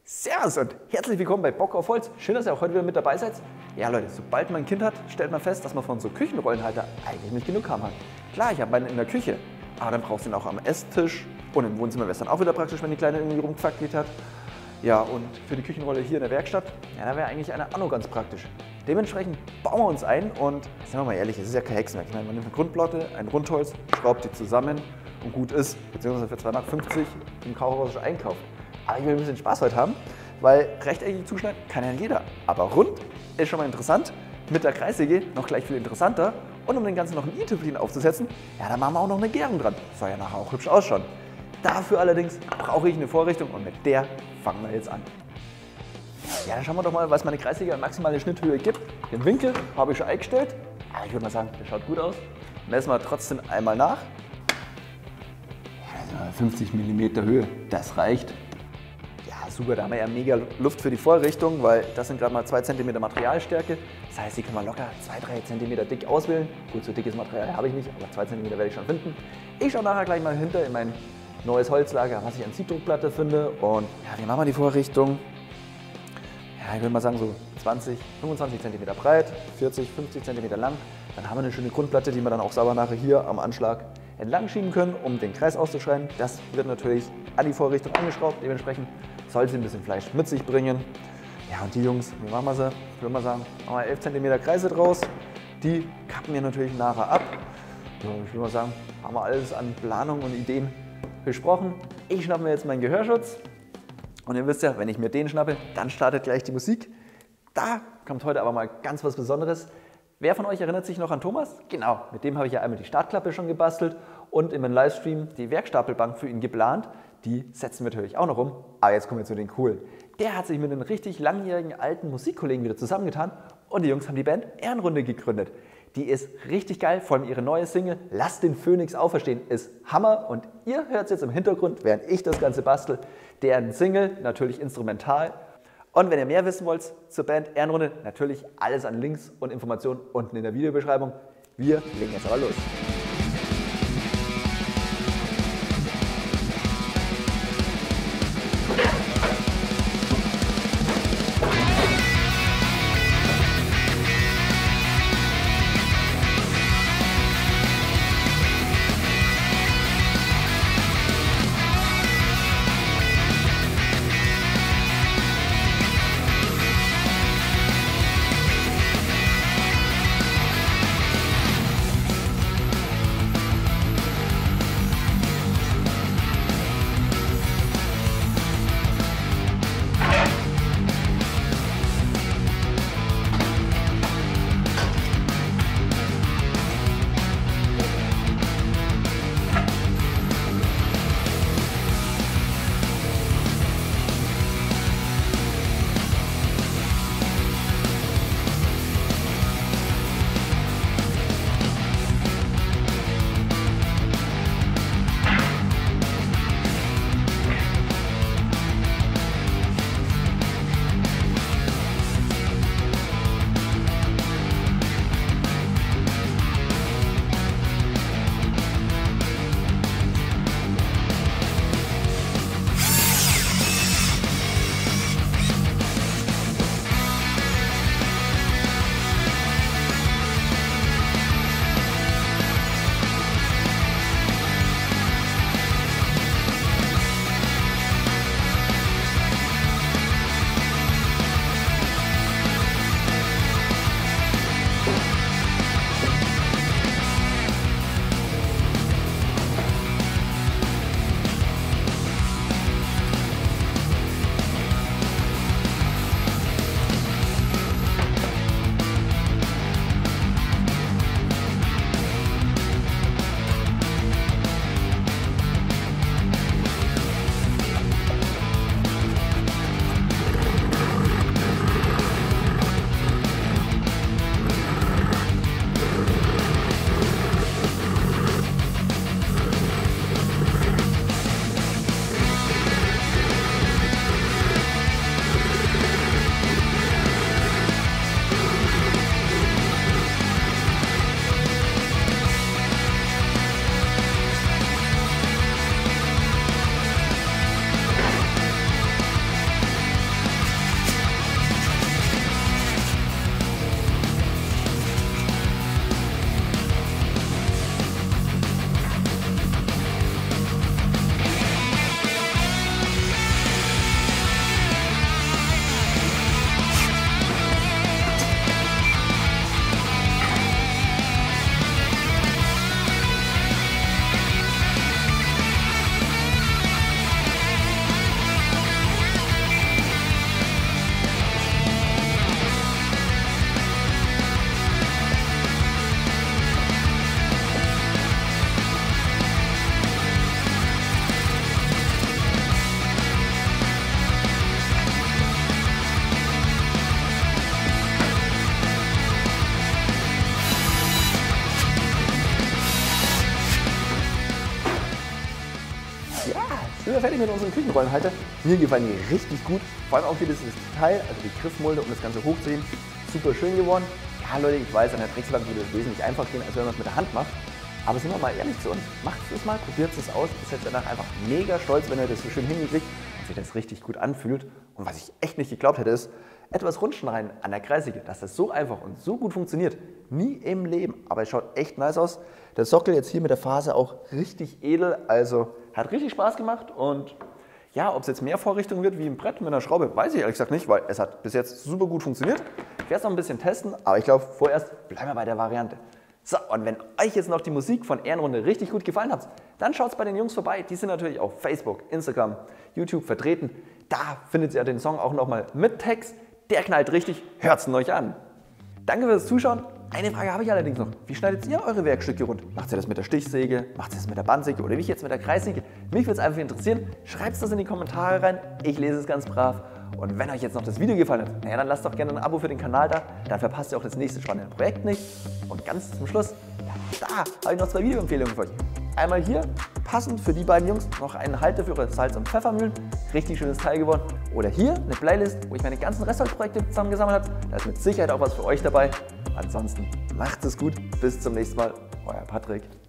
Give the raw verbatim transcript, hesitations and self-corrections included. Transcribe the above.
Servus und herzlich willkommen bei Bock auf Holz. Schön, dass ihr auch heute wieder mit dabei seid. Ja Leute, sobald man ein Kind hat, stellt man fest, dass man von so Küchenrollenhalter eigentlich nicht genug haben hat. Klar, ich habe meinen in der Küche, aber dann brauchst du ihn auch am Esstisch und im Wohnzimmer wäre es dann auch wieder praktisch, wenn die Kleine irgendwie rumgefackelt hat. Ja, und für die Küchenrolle hier in der Werkstatt, ja, da wäre eigentlich eine auch noch ganz praktisch. Dementsprechend bauen wir uns ein und, sagen wir mal ehrlich, es ist ja kein Hexenwerk. Ich meine, man nimmt eine Grundplatte, ein Rundholz, schraubt die zusammen und gut ist, beziehungsweise für zwei Mark fünfzig im Kaufhaus einkauft. Aber ich will ein bisschen Spaß heute haben, weil rechteckig zuschneiden kann ja jeder. Aber rund ist schon mal interessant, mit der Kreissäge noch gleich viel interessanter. Und um den Ganzen noch ein i-Tüpfelchen aufzusetzen, ja, da machen wir auch noch eine Gärung dran. Soll ja nachher auch hübsch ausschauen. Dafür allerdings brauche ich eine Vorrichtung und mit der fangen wir jetzt an. Ja, dann schauen wir doch mal, was meine Kreissäge an maximale Schnitthöhe gibt. Den Winkel habe ich schon eingestellt. Aber ich würde mal sagen, der schaut gut aus. Messen wir trotzdem einmal nach. Ja, fünfzig Millimeter Höhe, das reicht. Ja, super, da haben wir ja mega Luft für die Vorrichtung, weil das sind gerade mal zwei Zentimeter Materialstärke. Das heißt, die kann man locker zwei bis drei Zentimeter dick auswählen. Gut, so dickes Material habe ich nicht, aber zwei Zentimeter werde ich schon finden. Ich schaue nachher gleich mal hinter in mein neues Holzlager, was ich an Siebdruckplatte finde. Und ja, wie machen wir die Vorrichtung? Ja, ich würde mal sagen so zwanzig, fünfundzwanzig Zentimeter breit, vierzig, fünfzig Zentimeter lang. Dann haben wir eine schöne Grundplatte, die wir dann auch sauber nachher hier am Anschlag entlang schieben können, um den Kreis auszuschneiden. Das wird natürlich an die Vorrichtung angeschraubt. Dementsprechend soll sie ein bisschen Fleisch mit sich bringen. Ja, und die Jungs, wie machen wir sie? Ich würde mal sagen, machen wir elf Zentimeter Kreise draus. Die kappen wir natürlich nachher ab. Ja, ich würde mal sagen, haben wir alles an Planung und Ideen besprochen. Ich schnappe mir jetzt meinen Gehörschutz. Und ihr wisst ja, wenn ich mir den schnappe, dann startet gleich die Musik. Da kommt heute aber mal ganz was Besonderes. Wer von euch erinnert sich noch an Thomas? Genau, mit dem habe ich ja einmal die Startklappe schon gebastelt und im Livestream die Werkstapelbank für ihn geplant. Die setzen wir natürlich auch noch um. Aber jetzt kommen wir zu den coolen. Der hat sich mit einem richtig langjährigen alten Musikkollegen wieder zusammengetan und die Jungs haben die Band Ehrenrunde gegründet. Die ist richtig geil, vor allem ihre neue Single Lass den Phönix auferstehen ist Hammer und ihr hört es jetzt im Hintergrund, während ich das Ganze bastel, deren Single, natürlich instrumental. Und wenn ihr mehr wissen wollt zur Band Ehrenrunde, natürlich alles an Links und Informationen unten in der Videobeschreibung. Wir legen jetzt aber los. fertig mit unserem Küchenrollenhalter. Mir gefallen die richtig gut. Vor allem auch hier dieses Teil, also die Griffmulde, um das Ganze hochzuheben. Super schön geworden. Ja Leute, ich weiß, an der Drechselbank würde es wesentlich einfacher gehen, als wenn man es mit der Hand macht. Aber sind wir mal ehrlich zu uns, macht es mal, probiert es aus. Ist jetzt danach einfach mega stolz, wenn ihr das so schön hingekriegt und sich das richtig gut anfühlt. Und was ich echt nicht geglaubt hätte, ist, etwas Rundschneiden an der Kreissäge, dass das so einfach und so gut funktioniert. Nie im Leben, aber es schaut echt nice aus. Der Sockel jetzt hier mit der Faser auch richtig edel, also hat richtig Spaß gemacht. Und ja, ob es jetzt mehr Vorrichtung wird wie ein Brett mit einer Schraube, weiß ich ehrlich gesagt nicht, weil es hat bis jetzt super gut funktioniert. Ich werde es noch ein bisschen testen, aber ich glaube, vorerst bleiben wir bei der Variante. So, und wenn euch jetzt noch die Musik von Ehrenrunde richtig gut gefallen hat, dann schaut bei den Jungs vorbei. Die sind natürlich auf Facebook, Instagram, YouTube vertreten. Da findet ihr den Song auch nochmal mit Text. Der knallt richtig, hört's ihn euch an. Danke fürs Zuschauen. Eine Frage habe ich allerdings noch. Wie schneidet ihr eure Werkstücke rund? Macht ihr das mit der Stichsäge? Macht ihr das mit der Bandsäge? Oder wie ich jetzt mit der Kreissäge? Mich würde es einfach interessieren. Schreibt es das in die Kommentare rein. Ich lese es ganz brav. Und wenn euch jetzt noch das Video gefallen hat, naja, dann lasst doch gerne ein Abo für den Kanal da. Dann verpasst ihr auch das nächste spannende Projekt nicht. Und ganz zum Schluss, ja, da habe ich noch zwei Videoempfehlungen für euch. Einmal hier, passend für die beiden Jungs, noch einen Halter für eure Salz- und Pfeffermühlen. Richtig schönes Teil geworden. Oder hier eine Playlist, wo ich meine ganzen Restholzprojekte zusammengesammelt habe. Da ist mit Sicherheit auch was für euch dabei. Ansonsten macht es gut. Bis zum nächsten Mal. Euer Patrick.